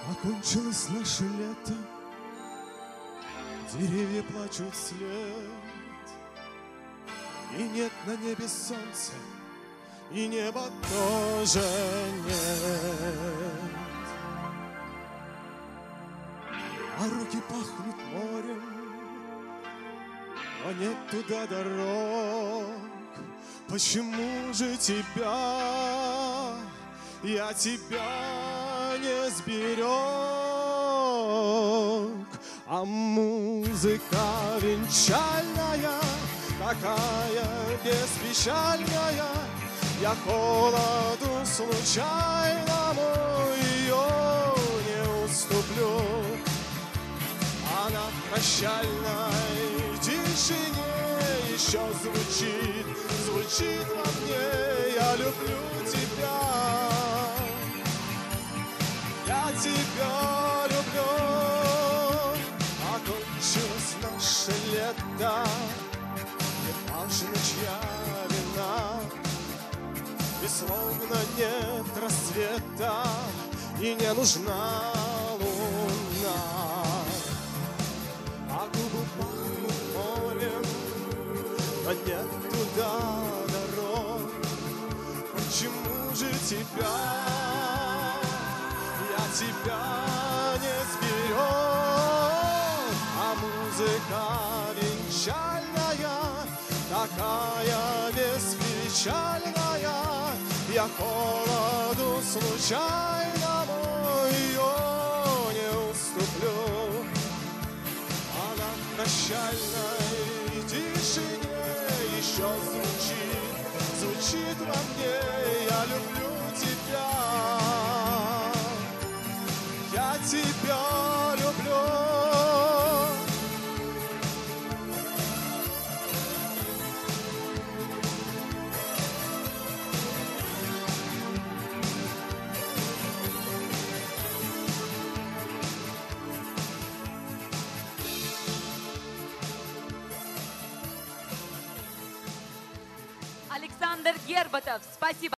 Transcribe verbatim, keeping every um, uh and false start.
Окончилось наше лето, деревья плачут вслед, и нет на небе солнца, и неба тоже нет. А руки пахнут морем, но нет туда дорог. Почему же тебя, я тебя не сберег? А музыка венчальная, такая беспечальная, я холоду случайному ее не уступлю. Она в прощальной тишине еще звучит, звучит во мне: я люблю тебя, я тебя люблю. Окончилось наше лето, не важно, чья вина, и словно нет рассвета, и не нужна луна. А губы пахнут морем, но нет туда дорог. Почему же тебя, я тебя не сберег? А музыка венчальная, такая беспечальная, я холоду случайному ее не уступлю. Она в прощальной тишине еще звучит, звучит во мне: я люблю тебя, я тебя люблю. Александр Гербатов, спасибо.